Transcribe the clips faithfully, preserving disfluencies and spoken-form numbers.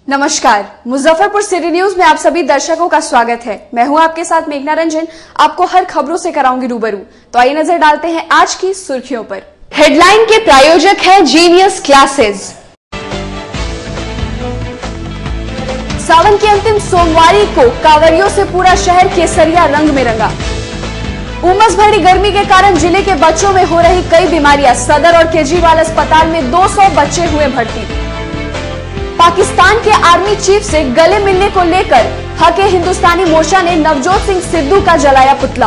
नमस्कार, Muzaffarpur city news में आप सभी दर्शकों का स्वागत है। मैं हूं आपके साथ मेघना रंजन। आपको हर खबरों से कराऊंगी रूबरू। तो आइए नजर डालते हैं आज की सुर्खियों पर। हेडलाइन के प्रायोजक है जीनियस क्लासेस। सावन की अंतिम सोमवारी को कांवरियों से पूरा शहर केसरिया रंग में रंगा। उमस भरी गर्मी के कारण जिले के बच्चों में हो रही कई बीमारियां। सदर और केजरीवाल अस्पताल में दो सौ बच्चे हुए भर्ती। पाकिस्तान के आर्मी चीफ से गले मिलने को लेकर हके हिंदुस्तानी मोर्चा ने नवजोत सिंह सिद्धू का जलाया पुतला।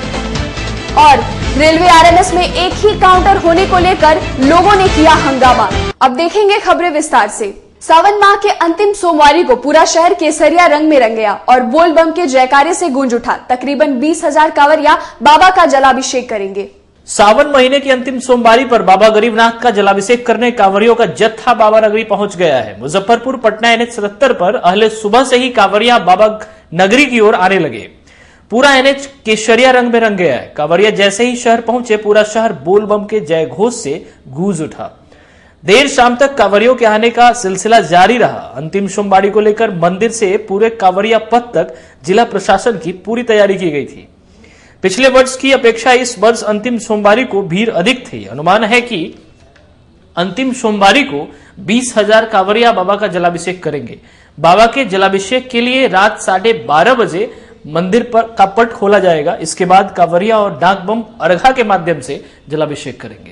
और रेलवे आरएमएस में एक ही काउंटर होने को लेकर लोगों ने किया हंगामा। अब देखेंगे खबरें विस्तार से। सावन माह के अंतिम सोमवारी को पूरा शहर केसरिया रंग में रंग गया और बोल बम के जयकारे से गूंज उठा। तकरीबन बीस हजार कांवरिया बाबा का जलाभिषेक करेंगे। सावन महीने की अंतिम सोमवारी पर बाबा गरीबनाथ का जलाभिषेक करने कांवरियों का जत्था बाबा नगरी पहुंच गया है। मुजफ्फरपुर पटना एनएच सतहत्तर पर अहले सुबह से ही कांवरिया बाबा नगरी की ओर आने लगे। पूरा एनएच केसरिया रंग में रंग गया है। कांवरिया जैसे ही शहर पहुंचे पूरा शहर बोल बम के जय घोष से गूंज उठा। देर शाम तक कांवरियों के आने का सिलसिला जारी रहा। अंतिम सोमवारी को लेकर मंदिर से पूरे कांवरिया पथ तक जिला प्रशासन की पूरी तैयारी की गई थी। पिछले वर्ष की अपेक्षा इस वर्ष अंतिम सोमवारी को भीड़ अधिक थी। अनुमान है कि अंतिम सोमवारी को बीस हजार कांवरिया बाबा का जलाभिषेक करेंगे। बाबा के जलाभिषेक के लिए रात साढ़े बारह बजे मंदिर पर का पट खोला जाएगा। इसके बाद कांवरिया और डाक बम अर्घा के माध्यम से जलाभिषेक करेंगे।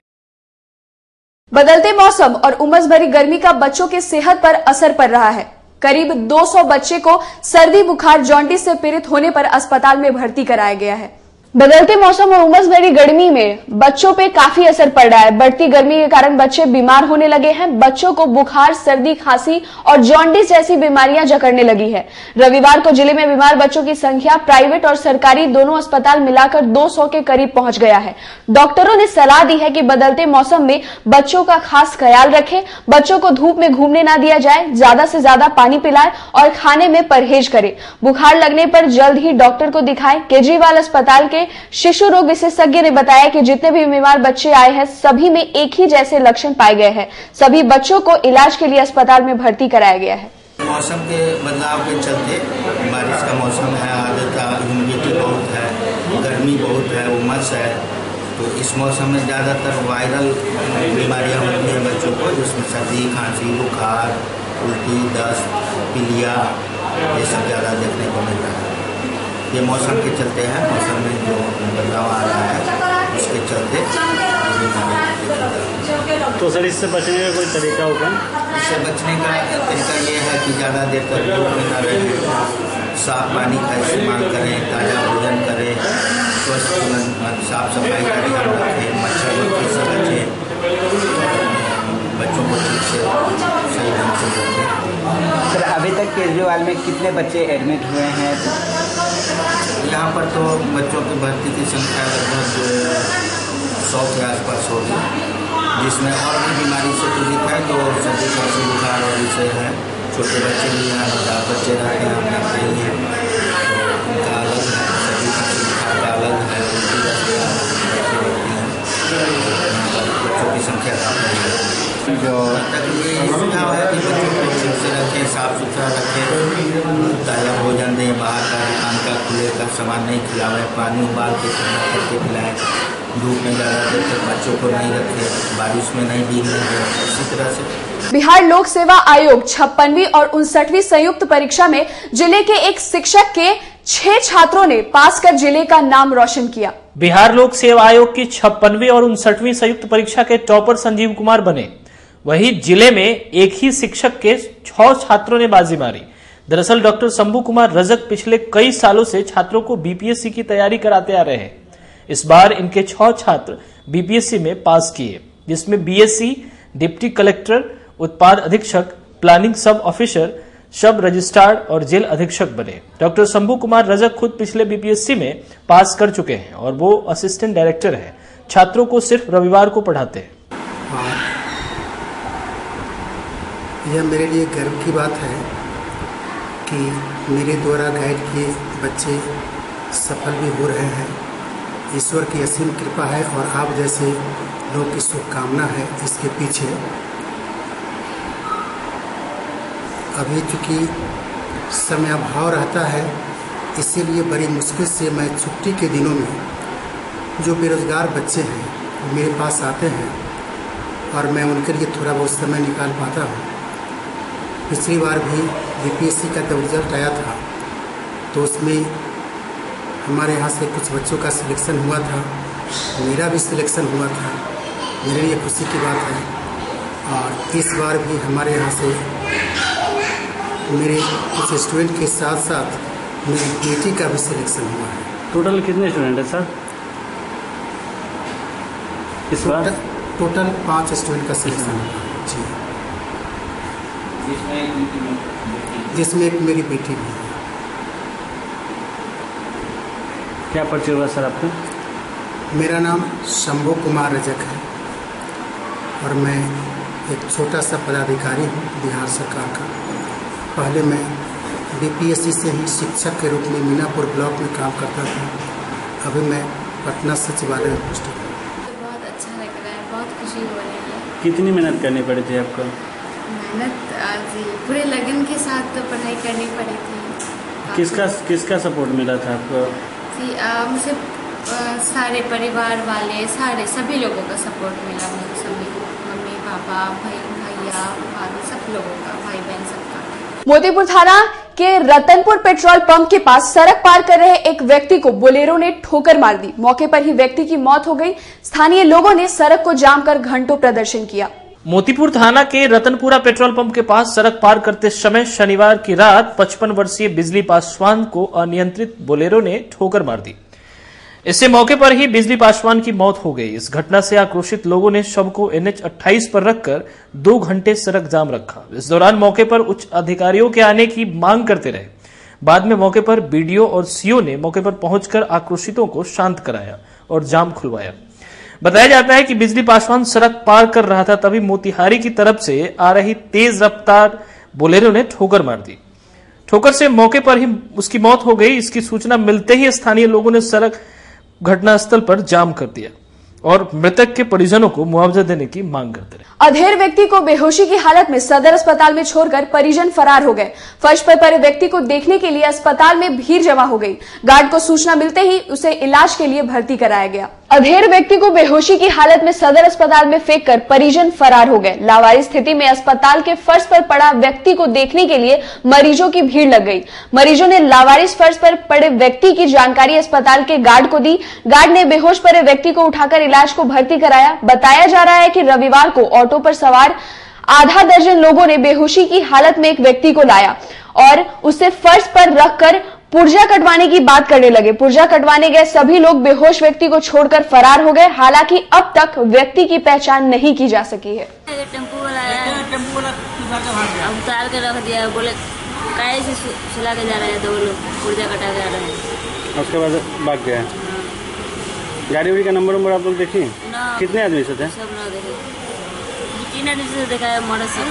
बदलते मौसम और उमस भरी गर्मी का बच्चों के सेहत पर असर पड़ रहा है। करीब दो सौ बच्चे को सर्दी बुखार जॉन्डिस से पीड़ित होने पर अस्पताल में भर्ती कराया गया है। बदलते मौसम और उमस भरी गर्मी में बच्चों पे काफी असर पड़ रहा है। बढ़ती गर्मी के कारण बच्चे बीमार होने लगे हैं। बच्चों को बुखार, सर्दी, खांसी और जॉन्डिस जैसी बीमारियां जकड़ने लगी है। रविवार को जिले में बीमार बच्चों की संख्या प्राइवेट और सरकारी दोनों अस्पताल मिलाकर दो सौ के करीब पहुंच गया है। डॉक्टरों ने सलाह दी है कि बदलते मौसम में बच्चों का खास ख्याल रखें। बच्चों को धूप में घूमने ना दिया जाए। ज्यादा से ज्यादा पानी पिलाएं और खाने में परहेज करें। बुखार लगने पर जल्द ही डॉक्टर को दिखाएं। केजरीवाल अस्पताल के शिशु रोग विशेषज्ञ ने बताया कि जितने भी बीमार बच्चे आए हैं सभी में एक ही जैसे लक्षण पाए गए हैं। सभी बच्चों को इलाज के लिए अस्पताल में भर्ती कराया गया है। मौसम के बदलाव के चलते बारिश का मौसम है, आर्द्रता, ह्यूमिडिटी बहुत है, गर्मी बहुत है, उमस है। तो इस मौसम में ज़्यादातर वायरल बीमारियां होती हैं बच्चों को, जिसमें सर्दी, खांसी, बुखार, उल्टी, दस्त, पीलिया, ये सब ज़्यादा देखने को मिल रहा है। ये मौसम के चलते हैं। मौसम में जो बदलाव आ रहा है उसके चलते। तो सर इससे बचने का कोई तरीका होगा? इससे बचने का तरीका ये है कि ज़्यादा देर तक धूप में न रहें, साफ पानी का इस्तेमाल करें, ताज़ा भोजन करें, स्वस्थ साफ सफाई का ध्यान रखें, मच्छर मक्खी से बचें, बच्चों को ठीक से सही ढंग से रखें। सर अभी तक केजरीवाल में कितने बच्चे एडमिट हुए हैं? यहाँ पर तो बच्चों की भर्ती की संख्या लगभग सौ के आसपास होगी, जिसमें और भी बीमारी से पीड़ित है। तो सर्दी, खांसी, बुखार और विषय है। छोटे बच्चे भी हैं, बड़ा बच्चे रहते हैं, हम रहते ही हैं, तो उनका अलग है। सर्दी, खांसी, बुखार का अलग है। उनकी बच्चे होती हैं, बच्चों की संख्या काफ़ी है। जो ये सुझाव है कि बच्चों को ठीक से रखें, साफ सुथरा रखें, ताज़ा भोजन दें, बाहर का दुकान का खुले का सामान नहीं खिलाएं, पानी उबाल के ठंडा करके पिलाएं, धूप में ज़्यादा देर तक बच्चों को नहीं रखें, बारिश में नहीं भीगने दें। इसी तरह से बिहार लोक सेवा आयोग छप्पनवीं और उनसठवीं संयुक्त परीक्षा में जिले के एक शिक्षक के छह छात्रों ने पास कर जिले का नाम रोशन किया। बिहार लोक सेवा आयोग की छप्पनवीं और उनसठवीं संयुक्त परीक्षा के टॉपर संजीव कुमार बने। वहीं जिले में एक ही शिक्षक के छह छात्रों ने बाजी मारी। दरअसल डॉक्टर शंभू कुमार रजक पिछले कई सालों से छात्रों को बीपीएससी की तैयारी कराते आ रहे हैं। इस बार इनके छह छात्र बीपीएससी में पास किए, जिसमें बीएससी, डिप्टी कलेक्टर, उत्पाद अधीक्षक, प्लानिंग सब ऑफिसर, सब रजिस्ट्रार और जेल अधीक्षक बने। डॉक्टर शंभू कुमार रजक खुद पिछले बीपीएससी में पास कर चुके हैं और वो असिस्टेंट डायरेक्टर हैं। छात्रों को सिर्फ रविवार को पढ़ाते हैं। यह मेरे लिए गर्व की बात है कि मेरे द्वारा गाइड किए बच्चे सफल भी हो रहे हैं। ईश्वर की असीम कृपा है और आप जैसे लोग की शुभकामना है इसके पीछे। अभी चूँकि समय अभाव रहता है, इसीलिए बड़ी मुश्किल से मैं छुट्टी के दिनों में जो बेरोज़गार बच्चे हैं मेरे पास आते हैं और मैं उनके लिए थोड़ा बहुत समय निकाल पाता हूँ। पिछली बार भी बीपीएससी का जब रिजल्ट आया था तो उसमें हमारे यहाँ से कुछ बच्चों का सिलेक्शन हुआ था, मेरा भी सिलेक्शन हुआ था। मेरे लिए खुशी की बात है। और इस बार भी हमारे यहाँ से मेरे कुछ स्टूडेंट के साथ साथ मेरी बेटी का भी सिलेक्शन हुआ है। टोटल कितने स्टूडेंट हैं सर इस बार? टोटल पाँच स्टूडेंट का सिलेक्शन हुआ जी, जिसमें एक मेरी बेटी भी है। क्या परिचय हुआ सर आपका? मेरा नाम शंभू कुमार रजक है और मैं एक छोटा सा पदाधिकारी हूँ बिहार सरकार का। पहले मैं बीपीएससी से ही शिक्षक के रूप में मीनापुर ब्लॉक में काम करता था। अभी मैं पटना सचिवालय में पोस्ट हूँ। बहुत अच्छा लग रहा है, बहुत खुशी हो रही है। कितनी मेहनत करनी पड़ी थी आपको? मेहनत जी पूरे लगन के साथ तो पढ़ाई करनी पड़ी थी। किसका किसका सपोर्ट मिला था आपको? जी मुझे सारे परिवार वाले सारे सभी लोगों का सपोर्ट मिला। मुझे सभी मम्मी पापा भाई भैया भाभी सब लोगों का, भाई बहन सबका। मोतीपुर थाना के रतनपुर पेट्रोल पंप के पास सड़क पार कर रहे एक व्यक्ति को बोलेरो ने ठोकर मार दी। मौके पर ही व्यक्ति की मौत हो गई। स्थानीय लोगों ने सड़क को जाम कर घंटों प्रदर्शन किया। मोतीपुर थाना के रतनपुरा पेट्रोल पंप के पास सड़क पार करते समय शनिवार की रात पचपन वर्षीय बिजली पासवान को अनियंत्रित बोलेरो ने ठोकर मार दी। इससे मौके पर ही बिजली पासवान की मौत हो गई। इस घटना से आक्रोशित लोगों ने शव को एनएच अट्ठाईस पर रखकर दो घंटे सड़क जाम रखा। इस दौरान मौके पर उच्च अधिकारियों के आने की मांग करते रहे। बाद में मौके पर बीडीओ और सीओ ने मौके पर पहुंचकर आक्रोशितों को शांत कराया और जाम खुलवाया। बताया जाता है कि बिजली पासवान सड़क पार कर रहा था, तभी मोतिहारी की तरफ से आ रही तेज रफ्तार बोलेरो ने ठोकर मार दी। ठोकर से मौके पर ही उसकी मौत हो गई। इसकी सूचना मिलते ही स्थानीय लोगों ने सड़क घटनास्थल पर जाम कर दिया और मृतक के परिजनों को मुआवजा देने की मांग करते रहे। अधेड़ व्यक्ति को बेहोशी की हालत में सदर अस्पताल में छोड़कर परिजन फरार हो गए। फर्श पर पड़े व्यक्ति को देखने के लिए अस्पताल में भीड़ जमा हो गई। गार्ड को सूचना मिलते ही उसे इलाज के लिए भर्ती कराया गया। अधेड़ व्यक्ति को बेहोशी की हालत में सदर अस्पताल में फेंककर परिजन फरार हो गए। लावारिस स्थिति में अस्पताल के फर्श पर पड़ा व्यक्ति को देखने के लिए मरीजों की भीड़ लग गई। मरीजों ने लावारिस फर्श पर पड़े व्यक्ति की जानकारी अस्पताल के गार्ड को दी। गार्ड ने बेहोश पड़े व्यक्ति को उठाकर इलाज को भर्ती कराया। बताया जा रहा है कि रविवार को ऑटो पर सवार आधा दर्जन लोगों ने बेहोशी की हालत में एक व्यक्ति को लाया और उसे फर्श पर रखकर पुर्जा कटवाने की बात करने लगे। पुर्जा कटवाने गए सभी लोग बेहोश व्यक्ति को छोड़कर फरार हो गए। हालांकि अब तक व्यक्ति की पहचान नहीं की जा सकी है। टेम्पो वाला उतार के रख दिया, बोले काहे से सुला के जा रहे हैं, तो वो लोग पुर्जा कटा के आ रहे हैं। उसके बाद भाग गया। गाड़ी उड़ी का नंबर नंबर आप लोग देखिए? कितने आदमी से थे? सब ना देखे, तीन आदमी से देखा है। मर्द से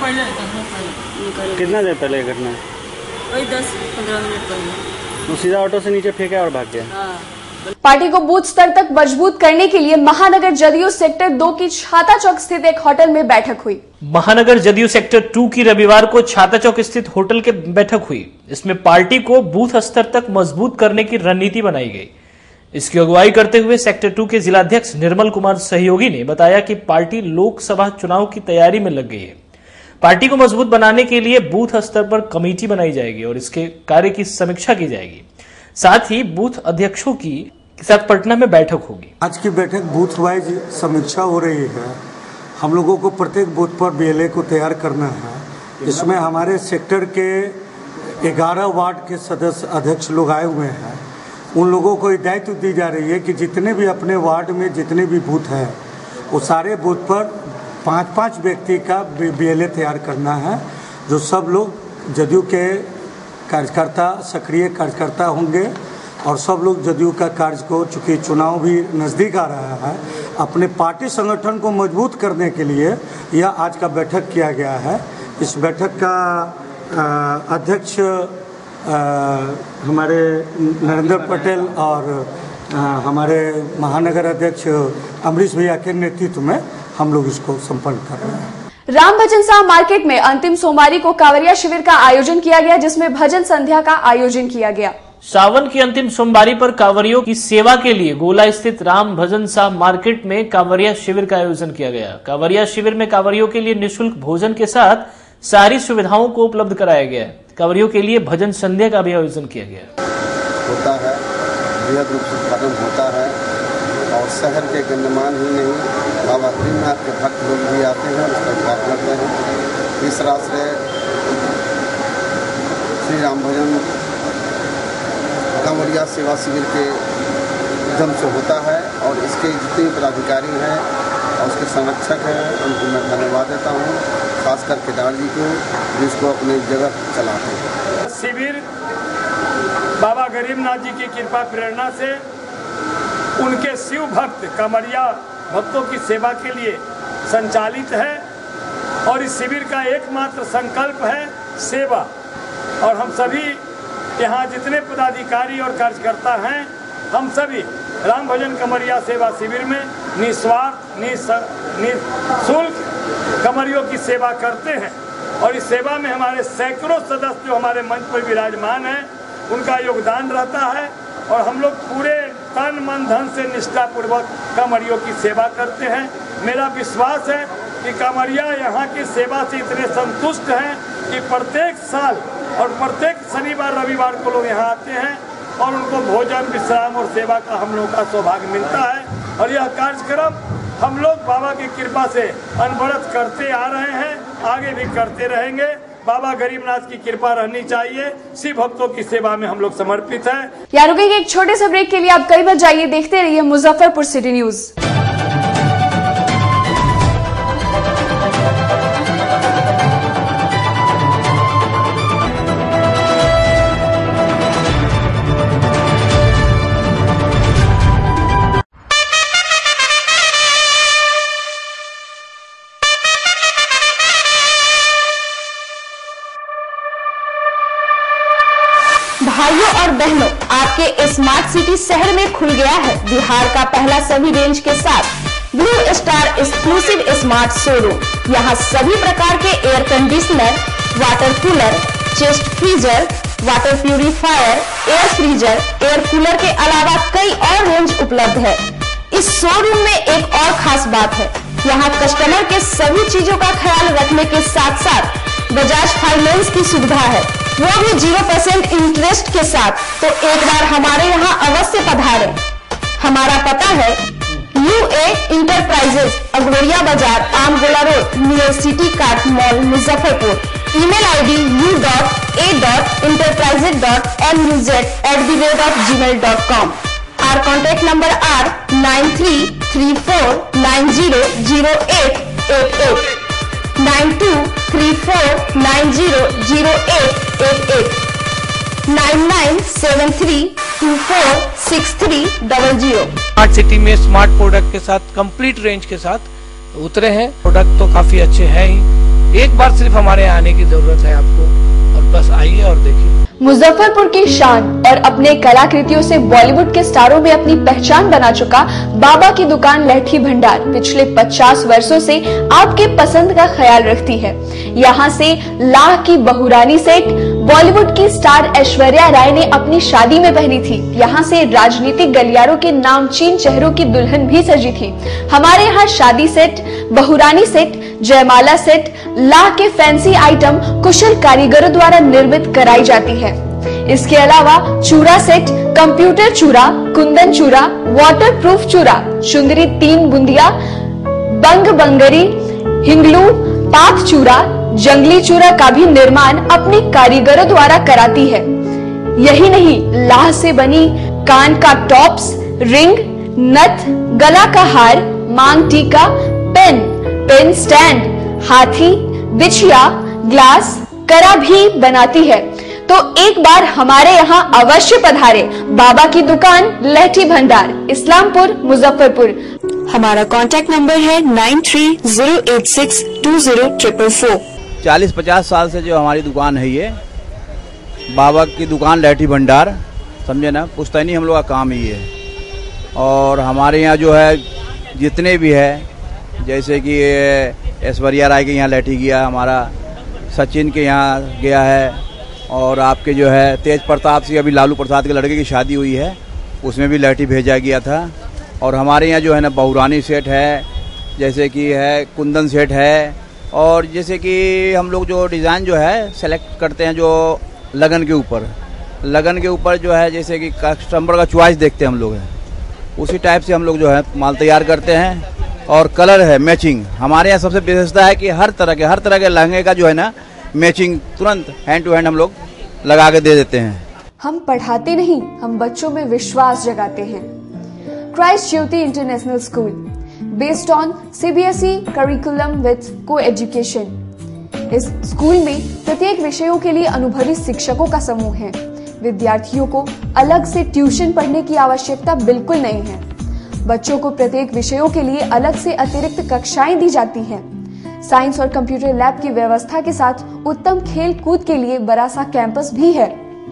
कितना देर पहले घटना? वही दस पंद्रह मिनट पहले। वो सीधा ऑटो से नीचे फेंका और भाग गया। हाँ। पार्टी को बूथ स्तर तक मजबूत करने के लिए महानगर जदयू सेक्टर दो की छाता चौक स्थित एक होटल में बैठक हुई। महानगर जदयू सेक्टर टू की रविवार को छाता चौक स्थित होटल के बैठक हुई। इसमें पार्टी को बूथ स्तर तक मजबूत करने की रणनीति बनाई गई। इसकी अगुवाई करते हुए सेक्टर टू के जिलाध्यक्ष निर्मल कुमार सहयोगी ने बताया कि पार्टी लोकसभा चुनाव की तैयारी में लग गई है। पार्टी को मजबूत बनाने के लिए बूथ स्तर पर कमेटी बनाई जाएगी और इसके कार्य की समीक्षा की जाएगी। साथ ही बूथ अध्यक्षों की साथ पटना में बैठक होगी। आज की बैठक बूथ वाइज समीक्षा हो रही है। हम लोगों को प्रत्येक बूथ पर बीएलए को तैयार करना है। इसमें हमारे सेक्टर के ग्यारह वार्ड के सदस्य अध्यक्ष लोग आए हुए हैं। उन लोगों को हिदायत दी जा रही है कि जितने भी अपने वार्ड में जितने भी बूथ हैं वो सारे बूथ पर पाँच पाँच व्यक्ति का बीएलए तैयार करना है, जो सब लोग जदयू के कार्यकर्ता सक्रिय कार्यकर्ता होंगे और सब लोग जदयू का कार्य को, चूँकि चुनाव भी नज़दीक आ रहा है, अपने पार्टी संगठन को मजबूत करने के लिए यह आज का बैठक किया गया है। इस बैठक का अध्यक्ष हमारे नरेंद्र पटेल और आ, हमारे महानगर अध्यक्ष अमरीश भैया के नेतृत्व में हम लोग इसको संपन्न कर रहे हैं। राम भजन शाह मार्केट में अंतिम सोमवारी को कांवरिया शिविर का आयोजन किया गया, जिसमें भजन संध्या का आयोजन किया गया। सावन की अंतिम सोमवारी पर कांवरियों की सेवा के लिए गोला स्थित राम भजन शाह मार्केट में कांवरिया शिविर का आयोजन किया गया। कांवरिया शिविर में कांवरियों के लिए निःशुल्क भोजन के साथ सारी सुविधाओं को उपलब्ध कराया गया। कांवरियों के लिए भजन संध्या का भी आयोजन किया गया होता है, बृहद रूप से उत्पादन होता है और शहर के गण्यमान ही नहीं, बाबा गरीबनाथ के भक्त लोग भी आते हैं, उसका उद्घाटन करते हैं। इस रास्ते श्री राम भजन कांवरिया सेवा शिविर के जम से होता है और इसके जितने पदाधिकारी हैं और उसके संरक्षक हैं उनको मैं धन्यवाद देता हूँ, खासकर केदार जी को जिसको अपने जगह चलाते हैं। शिविर बाबा गरीबनाथ जी की कृपा प्रेरणा से उनके शिव भक्त कांवरिया भक्तों की सेवा के लिए संचालित है और इस शिविर का एकमात्र संकल्प है सेवा। और हम सभी यहाँ जितने पदाधिकारी और कार्यकर्ता हैं, हम सभी राम भजन कांवरिया सेवा शिविर में निस्वार्थ निःशुल्क कांवरियों की सेवा करते हैं और इस सेवा में हमारे सैकड़ों सदस्य जो हमारे मंच पर विराजमान हैं, उनका योगदान रहता है और हम लोग पूरे तन मन धन से निष्ठापूर्वक कांवरियों की सेवा करते हैं। मेरा विश्वास है कि कांवरिया यहाँ की सेवा से इतने संतुष्ट हैं कि प्रत्येक साल और प्रत्येक शनिवार रविवार को लोग यहाँ आते हैं और उनको भोजन विश्राम और सेवा का हम लोग का सौभाग्य मिलता है। और यह कार्यक्रम हम लोग बाबा की कृपा से अनवरत करते आ रहे हैं, आगे भी करते रहेंगे। बाबा गरीबनाथ की कृपा रहनी चाहिए। शिव भक्तों की सेवा में हम लोग समर्पित हैं। यहाँ रुकेंगे एक छोटे से ब्रेक के लिए। आप कई बार जाइए, देखते रहिए मुजफ्फरपुर सिटी न्यूज। भाइयों और बहनों, आपके स्मार्ट सिटी शहर में खुल गया है बिहार का पहला सभी रेंज के साथ blue star exclusive smart showroom. यहाँ सभी प्रकार के air conditioner, water cooler, chest freezer, water purifier, air freezer, air cooler के अलावा कई और रेंज उपलब्ध है। इस शोरूम में एक और खास बात है, यहाँ कस्टमर के सभी चीजों का ख्याल रखने के साथ साथ बजाज फाइनेंस की सुविधा है, वो भी जीरो परसेंट इंटरेस्ट के साथ। तो एक बार हमारे यहाँ अवश्य पधारें। हमारा पता है यू ए इंटरप्राइजेज, अगरोरिया बाजार, Amgola road, near city cart mall, Muzaffarpur. Email ID U dot A dot enterprises dot M U Z at the rate of Gmail dot com. Our contact number are nine three three four nine zero zero eight eight eight, nine two three four nine zero zero eight eight eight, nine nine seven three two four six three double zero. Smart city में smart product के साथ complete range के साथ उतरे हैं। Product तो काफी अच्छे हैं ही, एक बार सिर्फ हमारे यहाँ आने की जरूरत है आपको, और बस आइए और देखिए। मुजफ्फरपुर की शान और अपने कलाकृतियों से बॉलीवुड के स्टारों में अपनी पहचान बना चुका बाबा की दुकान लहठी भंडार पिछले पचास वर्षों से आपके पसंद का ख्याल रखती है। यहाँ से लाह की बहुरानी सेट बॉलीवुड की स्टार ऐश्वर्या राय ने अपनी शादी में पहनी थी। यहाँ से राजनीतिक गलियारों के नामचीन चेहरों की दुल्हन भी सजी थी। हमारे यहाँ शादी सेट, बहुरानी सेट, जयमाला सेट, लाह के फैंसी आइटम कुशल कारीगरों द्वारा निर्मित कराई जाती है। इसके अलावा चूड़ा सेट, कंप्यूटर चूड़ा, कुंदन चूड़ा, वाटर प्रूफ चूड़ा, चुंदरी तीन बुंदिया, बंग बंगरी, हिंगलू, पाक चूड़ा, जंगली चूड़ा का भी निर्माण अपने कारीगरों द्वारा कराती है। यही नहीं, लाह से बनी कान का टॉप्स, रिंग, नथ, गला का हार, मांग टीका, पेन, पेन स्टैंड, हाथी, बिछिया, ग्लास, करा भी बनाती है। तो एक बार हमारे यहाँ अवश्य पधारे। बाबा की दुकान लहठी भंडार, इस्लामपुर, मुजफ्फरपुर। हमारा कॉन्टैक्ट नंबर है nine three zero eight six two zero triple four. चालीस पचास साल से जो हमारी दुकान है, ये बाबा की दुकान लहठी भंडार, समझे ना, पुश्तैनी हम लोग का काम ही है। और हमारे यहाँ जो है जितने भी है, जैसे कि ऐश्वर्या राय के यहाँ लैठी गया, हमारा सचिन के यहाँ गया है, और आपके जो है तेज प्रताप सिंह अभी लालू प्रसाद के लड़के की शादी हुई है, उसमें भी लैठी भेजा गया था। और हमारे यहाँ जो है ना बहुरानी सेट है, जैसे कि है कुंदन सेट है, और जैसे कि हम लोग जो डिज़ाइन जो है सेलेक्ट करते हैं जो लगन के ऊपर लगन के ऊपर जो है जैसे कि कस्टमर का चॉइस देखते हैं हम लोग हैं, उसी टाइप से हम लोग जो है माल तैयार करते हैं। और कलर है मैचिंग, हमारे यहाँ सबसे विशेषता है कि हर तरह के हर तरह के लहंगे का जो है ना मैचिंग तुरंत हैंड टू हैंड हम लोग लगा के दे देते हैं। हम पढ़ाते नहीं, हम बच्चों में विश्वास जगाते हैं। Christ Jyoti international school, based on CBSE curriculum with co education. इस स्कूल में प्रत्येक विषयों के लिए अनुभवी शिक्षकों का समूह है। विद्यार्थियों को अलग से ट्यूशन पढ़ने की आवश्यकता बिल्कुल नहीं है। बच्चों को प्रत्येक विषयों के लिए अलग से अतिरिक्त कक्षाएं दी जाती हैं। साइंस और कंप्यूटर लैब की व्यवस्था के साथ उत्तम खेल कूद के लिए बड़ा सा कैंपस भी है।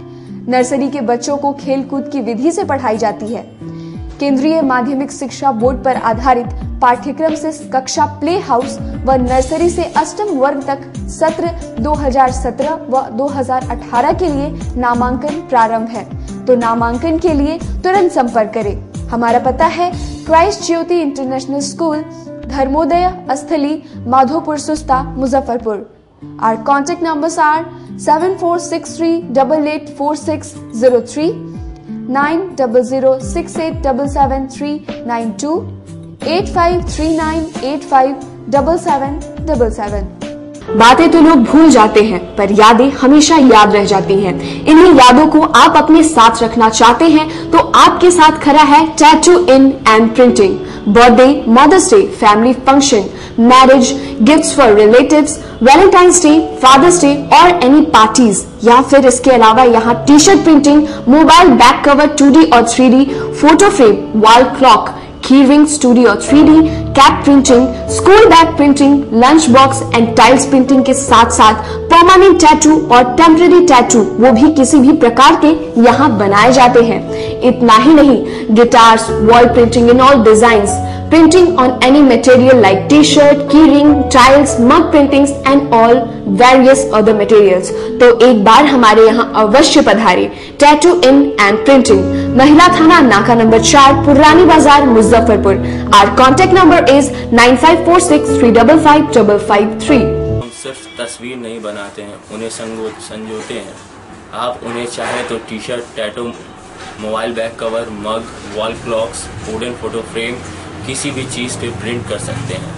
नर्सरी के बच्चों को खेल कूद की विधि से पढ़ाई जाती है। केंद्रीय माध्यमिक शिक्षा बोर्ड पर आधारित पाठ्यक्रम से कक्षा प्ले हाउस व नर्सरी से अष्टम वर्ग तक सत्र दो हज़ार सत्रह व दो हज़ार अठारह के लिए नामांकन प्रारंभ है, तो नामांकन के लिए तुरंत संपर्क करें। हमारा पता है Christ Jyoti international school, Dharmoday Sthali, Madhopur Susta, Muzaffarpur. Our contact numbers are seven four six three eight eight four six zero three, nine zero zero six eight seven seven three nine two, eight five three nine eight five seven seven seven seven। बातें तो लोग भूल जाते हैं, पर यादें हमेशा याद रह जाती हैं। इन्हीं यादों को आप अपने साथ रखना चाहते हैं तो आपके साथ खड़ा है tattoo in and printing. Birthday, mother's day, family function, marriage, gifts for relatives, valentine's day, father's day और एनी पार्टीज, या फिर इसके अलावा यहाँ T shirt printing, mobile back cover two D और three D, photo frame, wall clock, key ring studio three D, cap printing, school bag printing, lunch box and tiles printing के साथ साथ permanent tattoo और temporary tattoo वो भी किसी भी प्रकार के यहाँ बनाए जाते हैं। इतना ही नहीं, guitars, wall printing in all designs, printing on any material like t-shirt, key ring, tiles, mug printings and all various other materials। तो एक बार हमारे यहाँ अवश्य पधारे। टैटू इन एंड प्रिंटिंग, महिला थाना, नाका नंबर चार, पुरानी बाजार, Muzaffarpur. Our contact number is nine five four six three five five five five three। हम सिर्फ तस्वीर नहीं बनाते हैं, उन्हें संजोते हैं। आप उन्हें चाहे तो T shirt, tattoo, mobile back cover, mug, wall clocks, wooden photo frame, किसी भी चीज पे प्रिंट कर सकते हैं।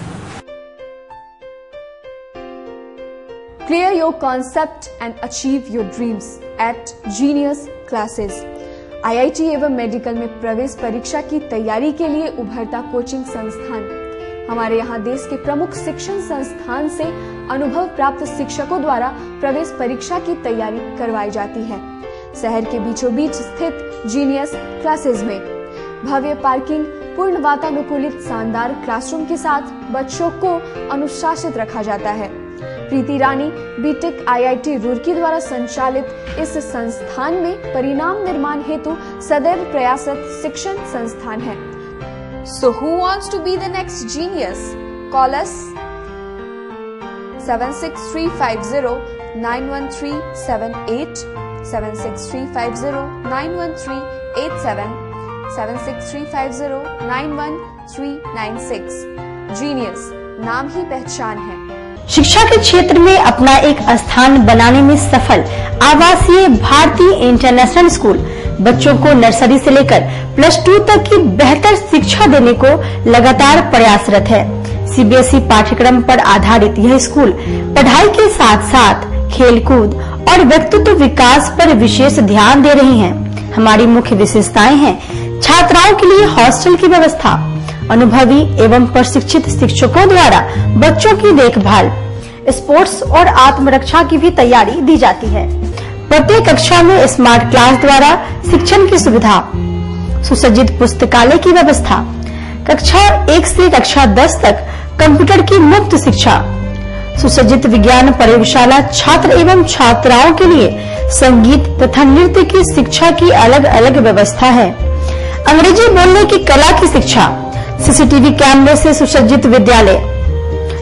Clear your concept and achieve your dreams at Genius Classes। I I T एवं मेडिकल में प्रवेश परीक्षा की तैयारी के लिए उभरता कोचिंग संस्थान। हमारे यहाँ देश के प्रमुख शिक्षण संस्थान से अनुभव प्राप्त शिक्षकों द्वारा प्रवेश परीक्षा की तैयारी करवाई जाती है। शहर के बीचों बीच स्थित जीनियस क्लासेस में भव्य पार्किंग, पूर्ण वातानुकूलित शानदार क्लासरूम के साथ बच्चों को अनुशासित रखा जाता है। Preeti Rani BTech I I T Roorkee द्वारा संचालित इस संस्थान में परिणाम निर्माण हेतु सदैव प्रयासरत शिक्षण संस्थान है। So who wants to be the next genius? Call us seven six three five zero nine one three seven eight, seven six three five zero nine one three eight seven, seven six three five zero nine one three nine six। Genius नाम ही पहचान है। शिक्षा के क्षेत्र में अपना एक स्थान बनाने में सफल आवासीय भारतीय इंटरनेशनल स्कूल बच्चों को नर्सरी से लेकर प्लस टू तक की बेहतर शिक्षा देने को लगातार प्रयासरत है। सी बी एस ई पाठ्यक्रम पर आधारित यह स्कूल पढ़ाई के साथ साथ खेलकूद और व्यक्तित्व विकास पर विशेष ध्यान दे रही हैं। हमारी मुख्य विशेषताएं हैं छात्राओं के लिए हॉस्टल की व्यवस्था, अनुभवी एवं प्रशिक्षित शिक्षकों द्वारा बच्चों की देखभाल, स्पोर्ट्स और आत्मरक्षा की भी तैयारी दी जाती है। प्रत्येक कक्षा में स्मार्ट क्लास द्वारा शिक्षण की सुविधा, सुसज्जित पुस्तकालय की व्यवस्था, कक्षा एक से कक्षा दस तक कंप्यूटर की मुफ्त शिक्षा, सुसज्जित विज्ञान प्रयोगशाला, छात्र एवं छात्राओं के लिए संगीत तथा नृत्य की शिक्षा की अलग अलग व्यवस्था है। अंग्रेजी बोलने की कला की शिक्षा, सी सी टी वी कैमरे से सुसज्जित विद्यालय,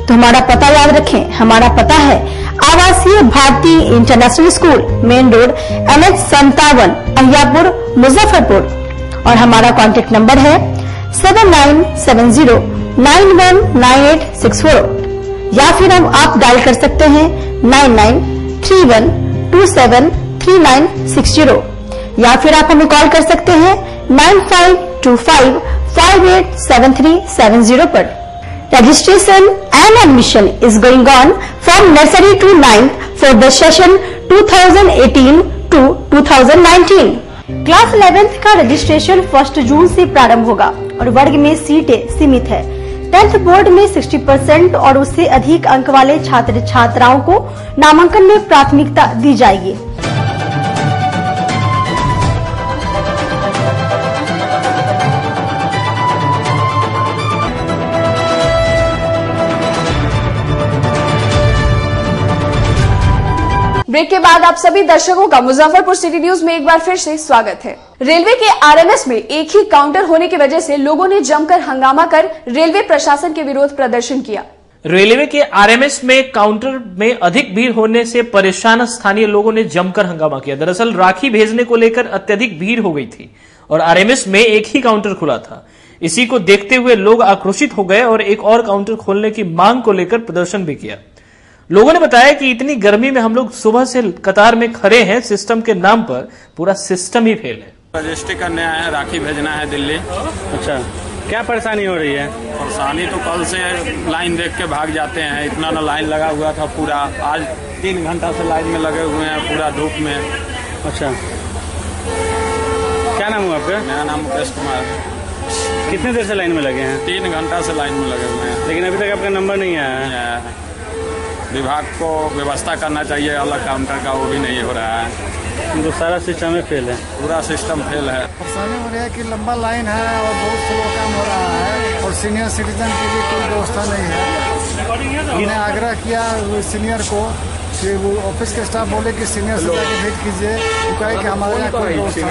तो हमारा पता याद रखें। हमारा पता है आवासीय Bharti international school, main road, N H संतावन, अहियापुर, मुजफ्फरपुर। और हमारा कॉन्टेक्ट नंबर है seven nine seven zero nine one nine eight six four, या फिर हम आप डायल कर सकते हैं nine nine three one two seven three nine six zero, या फिर आप हमें कॉल कर सकते हैं nine five two five five eight seven three seven zero पर। Registration and admission is going on from nursery to ninth for the session two thousand eighteen to two thousand nineteen. Class eleventh का registration first जून से प्रारंभ होगा और वर्ग में सीटें सीमित है। टेंथ बोर्ड में साठ परसेंट और उससे अधिक अंक वाले छात्र छात्राओं को नामांकन में प्राथमिकता दी जाएगी। ब्रेक के बाद आप सभी दर्शकों का मुजफ्फरपुर सिटी न्यूज में एक बार फिर से स्वागत है। रेलवे के आरएमएस में एक ही काउंटर होने की वजह से लोगों ने जमकर हंगामा कर रेलवे प्रशासन के विरोध प्रदर्शन किया। रेलवे के आरएमएस में काउंटर में अधिक भीड़ होने से परेशान स्थानीय लोगों ने जमकर हंगामा किया। दरअसल राखी भेजने को लेकर अत्यधिक भीड़ हो गई थी और आरएमएस में एक ही काउंटर खुला था। इसी को देखते हुए लोग आक्रोशित हो गए और एक और काउंटर खोलने की मांग को लेकर प्रदर्शन भी किया। लोगों ने बताया कि इतनी गर्मी में हम लोग सुबह से कतार में खड़े हैं, सिस्टम के नाम पर पूरा सिस्टम ही फेल है। रजिस्ट्री करने आए हैं, राखी भेजना है दिल्ली। अच्छा, क्या परेशानी हो रही है? परेशानी तो कल से लाइन देख के भाग जाते हैं, इतना ना लाइन लगा हुआ था पूरा। आज तीन घंटा से लाइन में लगे हुए हैं पूरा धूप में। अच्छा, क्या नाम हुआ आपका? मेरा नाम मुकेश कुमार है। कितने देर से लाइन में लगे हैं? तीन घंटा से लाइन में लगे हुए हैं, लेकिन अभी तक आपका नंबर नहीं आया है। विभाग को व्यवस्था करना चाहिए अलग काउंटर का, वो भी नहीं हो रहा है। तो सारा सिस्टम फेल है, पूरा सिस्टम फेल है। परेशानी हो रही है कि लंबा लाइन है और बहुत स्लो काम हो रहा है और सीनियर सिटीजन के लिए कोई व्यवस्था नहीं है। हमने आग्रह किया सीनियर को कि वो ऑफिस के स्टाफ बोले कि सीनियर से जाके भेंट कीजिए, तो कहे कि हमारे यहाँ कोई व्यवस्था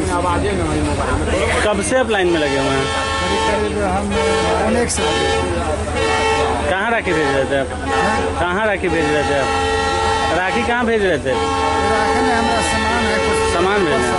नहीं। कब से आप लाइन में लगे हुए हैं? करीब करीब हम अनेक से। कहाँ राखी भेज रहे थे आप? कहाँ राखी भेज रहे थे आप? राखी कहाँ भेज रहे थे? राखी में हमारा सामान है, कुछ सामान भेजना।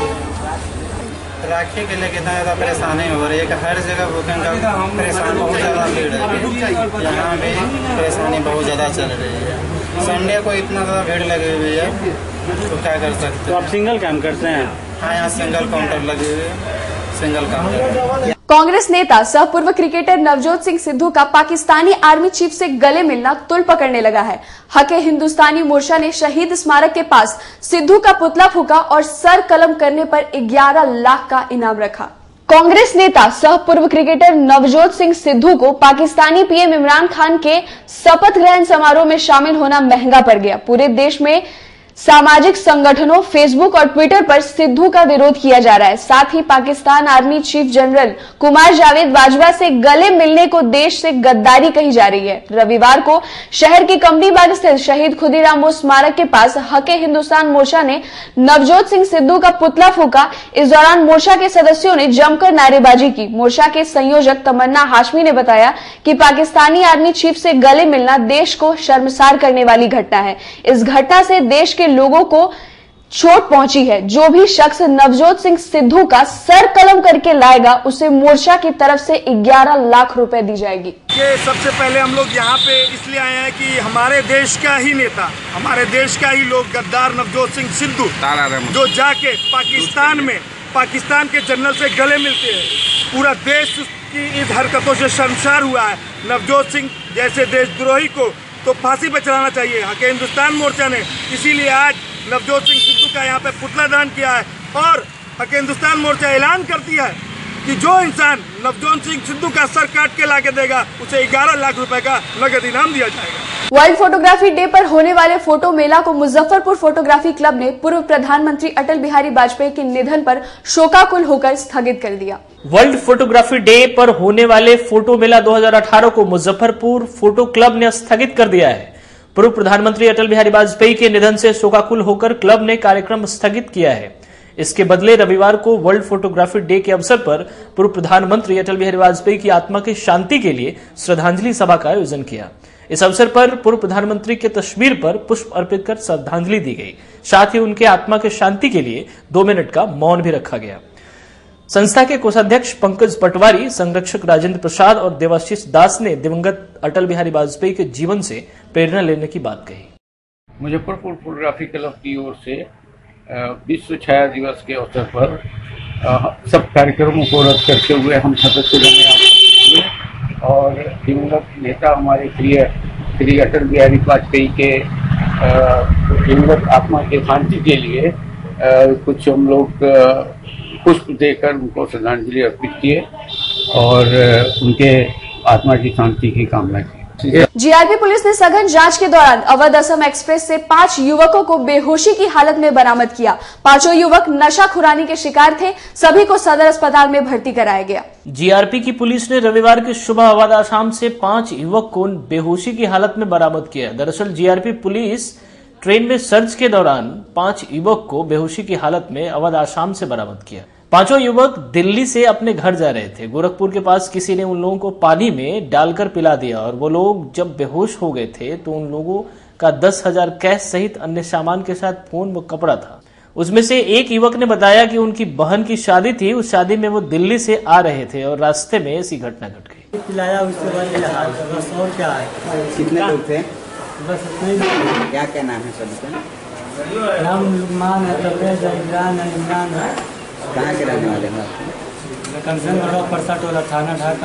राखी के लिए कितना ज़्यादा परेशानी हो रही है कि हर जगह बुकिंग का परेशानी बहुत ज़्यादा भीड़ है। यहाँ भी परेशानी बहुत ज़्यादा चल रही है। संडे को इतना ज़्यादा भीड़ लगी हुई है, तो क्या कर सकते? तो आप सिंगल काम करते हैं? हाँ, यहाँ सिंगल काउंटर लगे हुए हैं, सिंगल काउंटर। कांग्रेस नेता सह पूर्व क्रिकेटर नवजोत सिंह सिद्धू का पाकिस्तानी आर्मी चीफ से गले मिलना तुल पकड़ने लगा है। हक हिंदुस्तानी मोर्चा ने शहीद स्मारक के पास सिद्धू का पुतला फूका और सर कलम करने पर ग्यारह लाख का इनाम रखा। कांग्रेस नेता सह पूर्व क्रिकेटर नवजोत सिंह सिद्धू को पाकिस्तानी पीएम इमरान खान के शपथ ग्रहण समारोह में शामिल होना महंगा पड़ गया। पूरे देश में सामाजिक संगठनों, फेसबुक और ट्विटर पर सिद्धू का विरोध किया जा रहा है। साथ ही Pakistan army chief general Qamar Javed Bajwa से गले मिलने को देश से गद्दारी कही जा रही है। रविवार को शहर की कमरी बाग स्थित शहीद खुदीराम बोस स्मारक के पास हके हिंदुस्तान मोर्चा ने नवजोत सिंह सिद्धू का पुतला फूका। इस दौरान मोर्चा के सदस्यों ने जमकर नारेबाजी की। मोर्चा के संयोजक तमन्ना हाशमी ने बताया कि पाकिस्तानी आर्मी चीफ से गले मिलना देश को शर्मसार करने वाली घटना है। इस घटना से देश के लोगों को चोट पहुंची है। जो भी शख्स नवजोत सिंह सिद्धू का सर कलम करके लाएगा उसे मोर्चा की तरफ से ग्यारह लाख रुपए दी जाएगी। ये सबसे पहले हम लोग यहाँ पे इसलिए आए हैं कि हमारे देश का ही नेता, हमारे देश का ही लोग गद्दार नवजोत सिंह सिद्धू जो जाके पाकिस्तान में पाकिस्तान के जनरल से गले मिलते हैं, पूरा देश की इन हरकतों से शर्मसार हुआ है। नवजोत सिंह जैसे देशद्रोही को तो फांसी पर चढ़ाना चाहिए। हके हिंदुस्तान मोर्चा ने इसीलिए आज नवजोत सिंह सिद्धू का यहाँ पे पुतला दान किया है और हके हिंदुस्तान मोर्चा ऐलान करती है कि जो इंसान नवजोत सिंह सिद्धू का सर काट के लाके देगा उसे ग्यारह लाख रुपए का नगद इनाम दिया जाएगा। वर्ल्ड फोटोग्राफी डे पर होने वाले फोटो मेला को मुजफ्फरपुर फोटोग्राफी क्लब ने पूर्व प्रधानमंत्री अटल बिहारी वाजपेयी के निधन पर शोकाकुल होकर स्थगित कर दिया। वर्ल्ड फोटोग्राफी डे पर होने वाले फोटो मेला दो हज़ार अठारह को मुजफ्फरपुर फोटो क्लब ने स्थगित कर दिया है। पूर्व प्रधानमंत्री अटल बिहारी वाजपेयी के निधन से शोकाकुल होकर क्लब ने कार्यक्रम स्थगित किया है। इसके बदले रविवार को वर्ल्ड फोटोग्राफी डे के अवसर पर पूर्व प्रधानमंत्री अटल बिहारी वाजपेयी की आत्मा की शांति के लिए श्रद्धांजलि सभा का आयोजन किया। इस अवसर पर पूर्व प्रधानमंत्री के तस्वीर पर पुष्प अर्पित कर श्रद्धांजलि दी गई। साथ ही उनके आत्मा के शांति के लिए दो मिनट का मौन भी रखा गया। संस्था के कोषाध्यक्ष पंकज पटवारी, संरक्षक राजेंद्र प्रसाद और देवाशीष दास ने दिवंगत अटल बिहारी वाजपेयी के जीवन से प्रेरणा लेने की बात कही। मुजफ्फरपुर फोटोग्राफी क्लब की ओर से विश्व छाया दिवस के अवसर पर सब कार्यक्रमों को रद्द करते हुए हम सदस्यगण में हुए और दिवंगत नेता हमारे प्रिय श्री अटल बिहारी वाजपेयी के दिवंगत आत्मा के शांति के लिए कुछ हम लोग पुष्प देकर उनको श्रद्धांजलि अर्पित किए और उनके आत्मा की शांति की कामना की। जीआरपी पुलिस ने सघन जांच के दौरान अवध असम एक्सप्रेस से पांच युवकों को बेहोशी की हालत में बरामद किया। पांचों युवक नशा खुरानी के शिकार थे। सभी को सदर अस्पताल में भर्ती कराया गया। जीआरपी की पुलिस ने रविवार की सुबह अवध आसाम से पांच युवक को बेहोशी की हालत में बरामद किया। दरअसल जीआरपी पुलिस ट्रेन में सर्च के दौरान पांच युवक को बेहोशी की हालत में अवध आसाम से बरामद किया। पांचों युवक दिल्ली से अपने घर जा रहे थे। गोरखपुर के पास किसी ने उन लोगों को पानी में डालकर पिला दिया और वो लोग जब बेहोश हो गए थे तो उन लोगों का दस हजार कैश सहित अन्य सामान के साथ फोन व कपड़ा था। उसमें से एक युवक ने बताया कि उनकी बहन की शादी थी। उस शादी में वो दिल्ली से आ रहे थे और रास्ते में ऐसी घटना घट गई। पिलाया उसके बाद बस और क्या है। कितने लोग थे? बस इतने। क्या क्या नाम है सबका? नाम लुकमान है, तबरेज है, इमरान है, इमरान है। कहाँ के रहने वाले हैं? कंसन परसा टोला थाना ढाका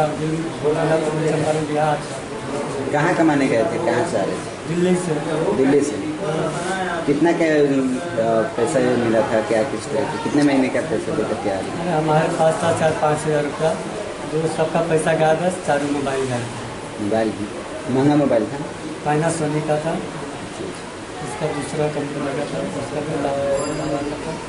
बिहार। कहाँ कमाने गए थे? कहाँ से आ रहे थे? दिल्ली से। दिल्ली से। कितना क्या पैसा मिला था? क्या किस तरह से कितने महीने का पैसा देकर के आ रहे? हमारे पास था चार पाँच हजार रुपया। जो सबका पैसा गया दस चार मोबाइल गया। मोबाइल महंगा मोबाइल था? फाइनेंस सोनी का था। इसका दूसरा कंपनी का था। उसका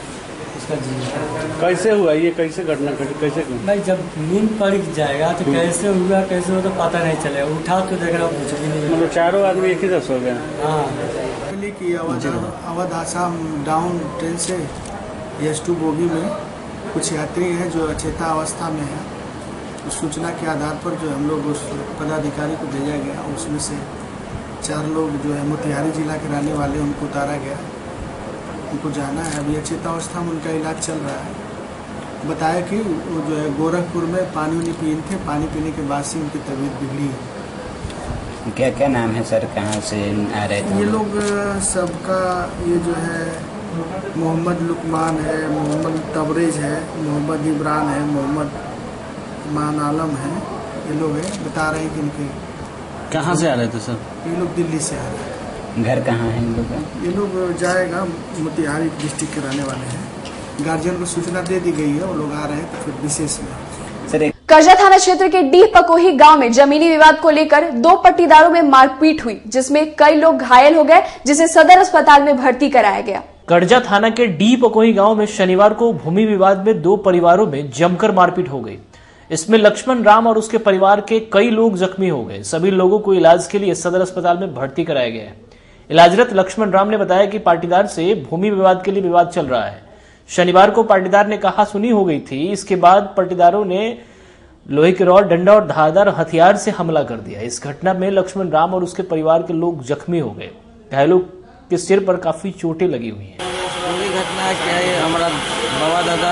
कैसे हुआ ये? कैसे घटना घटी? कैसे भाई जब नींद पड़ जाएगा तो कैसे हुआ कैसे हुआ तो पता नहीं चलेगा। उठा तो देख रहा हूँ कुछ भी नहीं। मतलब चारों आदमी एक ही दस हो गए? हाँ। की अवध आसाम डाउन ट्रेन से एस टू बोगी में कुछ यात्री हैं जो अचेता अवस्था में है। उस सूचना के आधार पर जो हम लोग उस पदाधिकारी को भेजा गया, उसमें से चार लोग जो है मोतिहारी जिला के रहने वाले उनको उतारा गया। उनको जाना है। अभी अचेतावस्था में उनका इलाज चल रहा है। बताया कि वो जो है गोरखपुर में पानी उनी पीए थे। पानी पीने के बाद से उनकी तबीयत बिगड़ी है। क्या क्या नाम है सर? कहाँ से आ रहे थे ये लोग? सबका ये जो है मोहम्मद लुकमान है, मोहम्मद तबरेज है, मोहम्मद इमरान है, मोहम्मद मान आलम है। ये लोग हैं। बता रहे हैं कि इनके कहाँ से आ रहे थे सर? ये लोग दिल्ली से आ रहे हैं। घर कहाँ है इन लोग? ये लोग जाएगा मोतिहारी डिस्ट्रिक्ट के रहने वाले हैं। गार्जियन को सूचना दे दी गई है। वो लोग आ रहे हैं तो फिर विशेष में। करजा थाना क्षेत्र के डीह पकोही गांव में जमीनी विवाद को लेकर दो पट्टीदारों में मारपीट हुई, जिसमें कई लोग घायल हो गए, जिसे सदर अस्पताल में भर्ती कराया गया। करजा थाना के डीह पकोही गांव में शनिवार को भूमि विवाद में दो परिवारों में जमकर मारपीट हो गई। इसमें लक्ष्मण राम और उसके परिवार के कई लोग जख्मी हो गए। सभी लोगों को इलाज के लिए सदर अस्पताल में भर्ती कराया गया है। इलाजरत लक्ष्मण राम ने बताया कि पाटीदार से भूमि विवाद के लिए विवाद चल रहा है। शनिवार को पाटीदार ने कहा सुनी हो गई थी। इसके बाद पाटीदारों ने लोहे के रॉड, डंडा और धारदार हथियार से हमला कर दिया। इस घटना में लक्ष्मण राम और उसके परिवार के लोग जख्मी हो गए। घायलों के सिर पर काफी चोटें लगी हुई हैं। पूरी घटना क्या है, हमारा बाबा दादा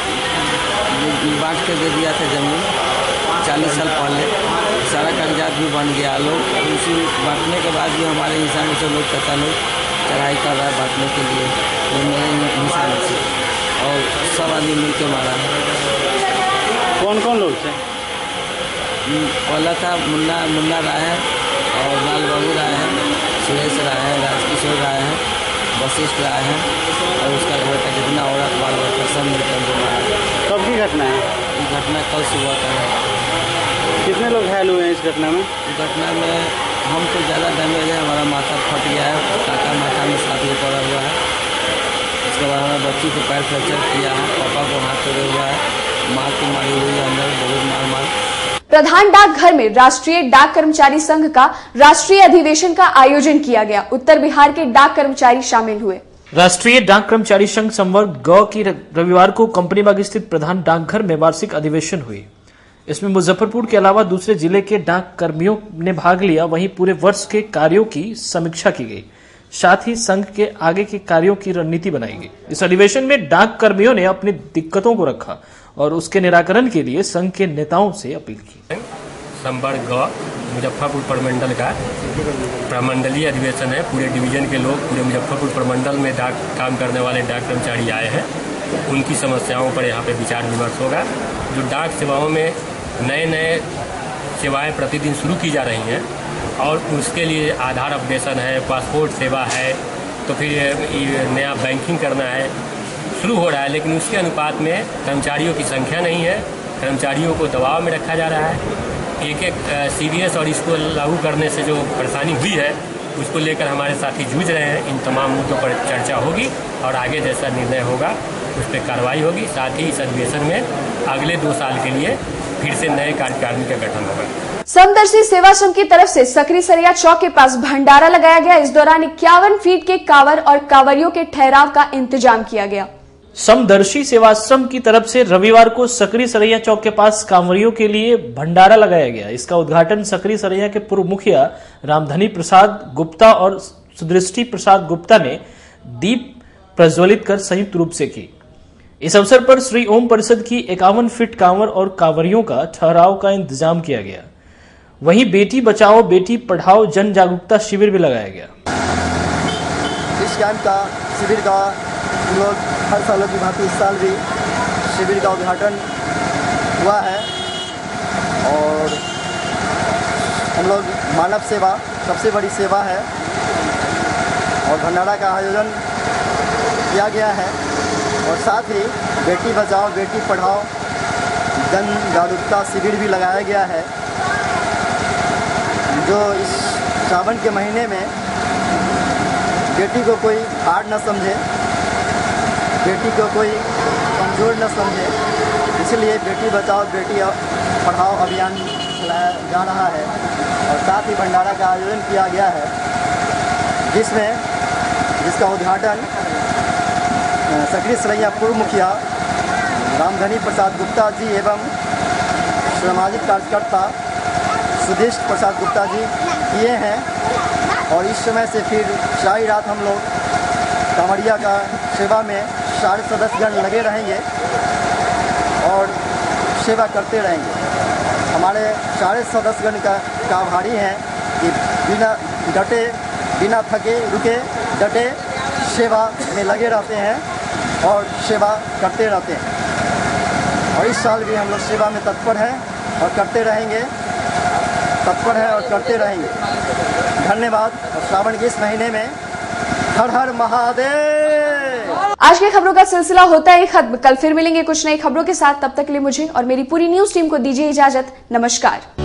बांट के दे दिया था जमीन चालीस साल पहले। सारा कागजात भी बन गया। लोग उसी बांटने के बाद भी हमारे हिसाब से लोग चाचा लोग चढ़ाई कर रहा है बांटने के लिए। वो मेरे हिसाब से और सब आदमी मिल के मारा है। कौन कौन लोग थे? पहला था मुन्ना मुन्ना राय है और लाल बाबू राय है, सुरेश राय है, राजकिशोर राय है, वशिष्ठ राय है और उसका घर का जितना औरत बाल बच्चा सब मिलकर जो मारा। कब की घटना है? ये घटना कल सुबह का है। कितने लोग घायल हुए हैं इस घटना में? इस घटना में हम तो ज़्यादा डैमेज है। हमारा माथा फट गया है, काका माथा में साथ में पड़ा हुआ है। इसके बाद हमारे बच्ची को पैर फ्रैक्चर किया है, पापा को हाथ तोड़ा हुआ है, माँ को मारी हुई है अंदर बहुत मार मार। प्रधान डाकघर में राष्ट्रीय डाक कर्मचारी संघ का राष्ट्रीय अधिवेशन का आयोजन किया गया। उत्तर बिहार के डाक कर्मचारी शामिल हुए। राष्ट्रीय डाक कर्मचारी संघ संवर्ग ग की रविवार को कंपनी बाग स्थित प्रधान डाकघर में वार्षिक अधिवेशन हुई। इसमें मुजफ्फरपुर के अलावा दूसरे जिले के डाक कर्मियों ने भाग लिया। वहीं पूरे वर्ष के कार्यों की समीक्षा की गई, साथ ही संघ के आगे के कार्यों की रणनीति बनाई गई। इस अधिवेशन में डाक कर्मियों ने अपनी दिक्कतों को रखा और उसके निराकरण के लिए संघ के नेताओं से अपील की। संपर्क ग मुजफ्फरपुर प्रमंडल का प्रमंडलीय अधिवेशन है। पूरे डिवीजन के लोग पूरे मुजफ्फरपुर प्रमंडल में डाक काम करने वाले डाक कर्मचारी आए हैं। उनकी समस्याओं पर यहाँ पे विचार विमर्श होगा। जो डाक सेवाओं में नए नए सेवाएं प्रतिदिन शुरू की जा रही हैं और उसके लिए आधार अपडेशन है, पासपोर्ट सेवा है, तो फिर नया बैंकिंग करना है, शुरू हो रहा है। लेकिन उसके अनुपात में कर्मचारियों की संख्या नहीं है। कर्मचारियों को दबाव में रखा जा रहा है। एक एक सीरियस और इसको लागू करने से जो परेशानी हुई है उसको लेकर हमारे साथी जूझ रहे हैं। इन तमाम मुद्दों पर चर्चा होगी और आगे जैसा निर्णय होगा उस पर कार्रवाई होगी। साथ ही इस अधिवेशन में अगले दो साल के लिए फिर से नए कार्यकारिणी का गठन होगा। समदर्शी सेवा संघ की तरफ से सकरी सरैया चौक के पास भंडारा लगाया गया। इस दौरान इक्यावन फीट के कांवर और कांवरियों के ठहराव का इंतजाम किया गया। समदर्शी सेवाश्रम की तरफ से रविवार को सकरी सरैया चौक के पास कांवरियों के लिए भंडारा लगाया गया। इसका उद्घाटन सकरी सरैया के पूर्व मुखिया रामधनी प्रसाद गुप्ता और सुदृष्टि प्रसाद गुप्ता ने दीप प्रज्वलित कर संयुक्त रूप से की। इस अवसर पर श्री ओम परिषद की इक्यावन फीट कांवर और कांवरियों का ठहराव का इंतजाम किया गया। वहीं बेटी बचाओ बेटी पढ़ाओ जन जागरूकता शिविर भी लगाया गया। इस कैंप का शिविर का हम लोग हर सालों की भांति इस साल भी शिविर का उद्घाटन हुआ है और हम लोग मानव सेवा सबसे बड़ी सेवा है और भंडारा का आयोजन किया गया है और साथ ही बेटी बचाओ बेटी पढ़ाओ जन जागरूकता शिविर भी लगाया गया है, जो इस सावन के महीने में बेटी को कोई हार न समझे, बेटी को कोई कमज़ोर न समझे, इसलिए बेटी बचाओ बेटी पढ़ाओ अभियान चलाया जा रहा है और साथ ही भंडारा का आयोजन किया गया है, जिसमें जिसका उद्घाटन सकरी सरैया पूर्व मुखिया रामधनी प्रसाद गुप्ता जी एवं सामाजिक कार्यकर्ता सुदृष्टि प्रसाद गुप्ता जी किए हैं और इस समय से फिर सारी रात हम लोग कांवड़िया का सेवा में सारे सदस्यगण लगे रहेंगे और सेवा करते रहेंगे। हमारे सारे सदस्यगण का, का आभारी हैं कि बिना डटे बिना थके रुके डटे सेवा में लगे रहते हैं और सेवा करते रहते हैं और इस साल भी हम लोग सेवा में तत्पर हैं और करते रहेंगे, तत्पर हैं और करते रहेंगे। धन्यवाद। और सावन के इस महीने में हर हर महादेव। आज की खबरों का सिलसिला होता है खत्म। कल फिर मिलेंगे कुछ नई खबरों के साथ। तब तक के लिए मुझे और मेरी पूरी न्यूज टीम को दीजिए इजाजत। नमस्कार।